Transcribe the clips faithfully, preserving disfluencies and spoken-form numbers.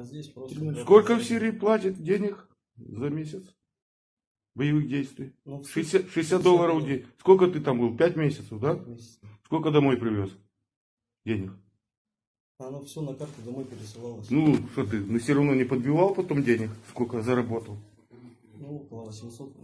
Здесь просто... Сколько в Сирии платят денег за месяц боевых действий? Ну, шестьдесят, шестьдесят долларов в день. Сколько ты там был? пять месяцев, да? пять месяцев. Сколько домой привез денег? Оно все на карту домой пересылалось. Ну, что ты, ну все равно не подбивал потом денег? Сколько заработал? Ну, около восьмисот.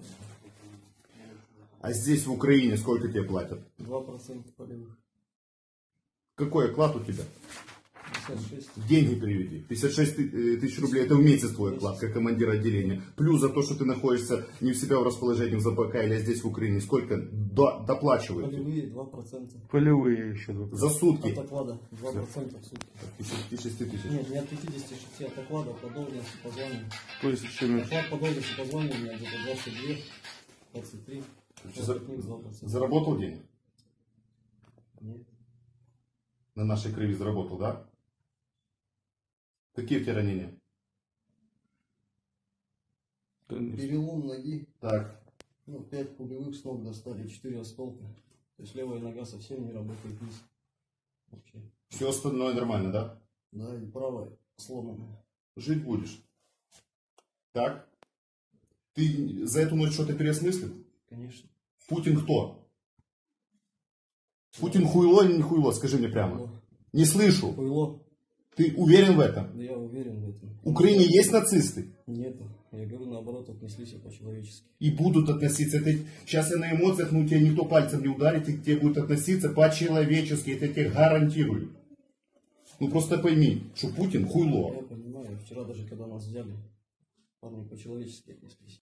А здесь, в Украине, сколько тебе платят? два процента полевых. Какой оклад у тебя? пятьдесят шесть. Деньги переведи. пятьдесят шесть тысяч рублей, это в месяц твой оклад, как командир отделения. Плюс за то, что ты находишься не у себя в расположении в ЗПК или здесь в Украине, сколько до, доплачиваете? Полевые два процента. Полевые еще. Да. За сутки? От оклада два процента в сутки. пятьдесят шесть тысяч. Нет, не от пятидесяти шести, от оклада по должности, по званию. То есть еще меньше. Оклад по должности, по званию у меня где-то двадцать два, двадцать три. За- два процента. Заработал денег? Нет. На нашей крови заработал, да? Какие у тебя ранения? Перелом ноги. Так. Ну, пять пулевых с ног достали, четыре осколка. То есть левая нога совсем не работает вниз. Вообще. Все остальное нормально, да? Да, и правая сломанная. Жить будешь. Так? Ты за эту ночь что-то переосмыслил? Конечно. Путин кто? Путин хуйло или не хуйло? Скажи мне прямо. Хуйло. Не слышу. Хуйло. Ты уверен в этом? Да я уверен в этом. В Украине есть нацисты? Нету. Я говорю, наоборот, отнеслись по-человечески. И будут относиться. Это, сейчас я на эмоциях, но тебя никто пальцем не ударит, и к тебе будут относиться по-человечески. Это я тебе гарантирую. Ну просто пойми, что Путин хуйло. Я понимаю, вчера даже когда нас взяли, парни по-человечески отнеслись.